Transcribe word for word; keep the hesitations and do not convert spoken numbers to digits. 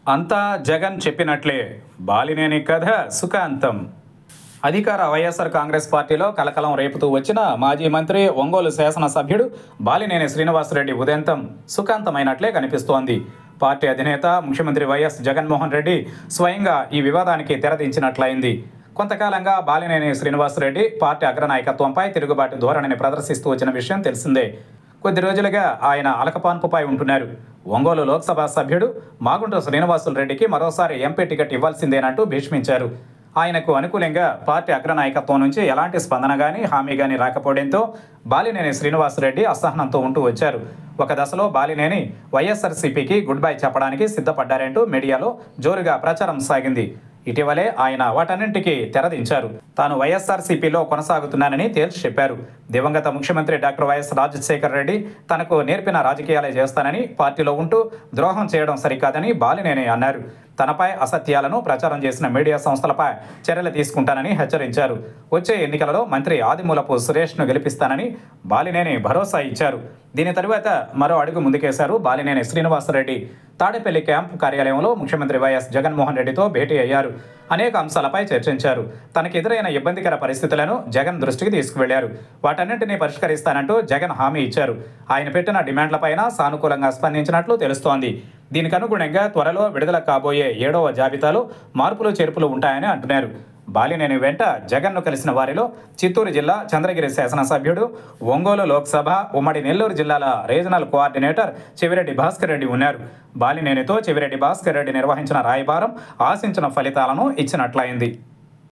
అంతా జగన్ చెప్పినట్లే. బాలినేని కథ సుఖాంతం. అధికార వైఎస్ఆర్ కాంగ్రెస్ పార్టీలో కలకలం రేపుతూ వచ్చిన మాజీ మంత్రి, ఒంగోలు శాసనసభ్యుడు బాలినేని శ్రీనివాసరెడ్డి ఉదంతం సుఖాంతమైనట్లే కనిపిస్తోంది. పార్టీ అధినేత ముఖ్యమంత్రి వైఎస్ జగన్మోహన్ రెడ్డి స్వయంగా ఈ వివాదానికి తెరదించినట్లయింది. కొంతకాలంగా బాలినేని శ్రీనివాసరెడ్డి పార్టీ అగ్రనాయకత్వంపై తిరుగుబాటు ధోరణిని ప్రదర్శిస్తూ వచ్చిన విషయం తెలిసిందే. కొద్ది రోజులుగా ఆయన అలకపాన్పుపై ఉంటున్నారు. ఒంగోలు లోక్సభ సభ్యుడు మాగుంట శ్రీనివాసులు రెడ్డికి మరోసారి ఎంపీ టికెట్ ఇవ్వాల్సిందేనంటూ భీష్మించారు. ఆయనకు అనుకూలంగా పార్టీ అగ్రనాయకత్వం నుంచి ఎలాంటి స్పందన కానీ, హామీ కానీ రాకపోవడంతో బాలినేని శ్రీనివాసరెడ్డి అసహనంతో ఉంటూ వచ్చారు. ఒక దశలో బాలినేని వైఎస్ఆర్సీపీకి గుడ్ బై చెప్పడానికి సిద్ధపడ్డారంటూ మీడియాలో జోరుగా ప్రచారం సాగింది. ఇటీవలే ఆయన వాటన్నింటికీ తెరదించారు. తాను వైఎస్ఆర్సీపీలో కొనసాగుతున్నానని తేల్చి చెప్పారు. దివంగత ముఖ్యమంత్రి డాక్టర్ వైఎస్ రాజశేఖర రెడ్డి తనకు నేర్పిన రాజకీయాలే చేస్తానని, పార్టీలో ఉంటూ ద్రోహం చేయడం సరికాదని బాలినేని అన్నారు. తనపై అసత్యాలను ప్రచారం చేసిన మీడియా సంస్థలపై చర్యలు తీసుకుంటానని హెచ్చరించారు. వచ్చే ఎన్నికలలో మంత్రి ఆదిమూలపు సురేష్ను గెలిపిస్తానని బాలినేని భరోసా ఇచ్చారు. దీని తరువాత మరో అడుగు ముందుకేశారు బాలినేని శ్రీనివాసరెడ్డి. తాడేపల్లి క్యాంపు కార్యాలయంలో ముఖ్యమంత్రి వైఎస్ జగన్మోహన్ రెడ్డితో భేటీ అయ్యారు. అనేక అంశాలపై చర్చించారు. తనకు ఎదురైన ఇబ్బందికర పరిస్థితులను జగన్ దృష్టికి తీసుకువెళ్లారు. వాటన్నింటినీ పరిష్కరిస్తానంటూ జగన్ హామీ ఇచ్చారు. ఆయన పెట్టిన డిమాండ్లపైన సానుకూలంగా స్పందించినట్లు తెలుస్తోంది. దీనికి అనుగుణంగా త్వరలో విడుదల కాబోయే ఏడవ జాబితాలో మార్పులు చేర్పులు ఉంటాయని అంటున్నారు. బాలినేని వెంట జగన్ను కలిసిన వారిలో చిత్తూరు జిల్లా చంద్రగిరి శాసనసభ్యుడు, ఒంగోలు లోక్సభ, ఉమ్మడి నెల్లూరు జిల్లాల రీజనల్ కోఆర్డినేటర్ చెవిరెడ్డి భాస్కర్ రెడ్డి ఉన్నారు. బాలినేనితో చెవిరెడ్డి భాస్కర్ రెడ్డి నిర్వహించిన రాయబారం ఆశించిన ఫలితాలను ఇచ్చినట్లయింది.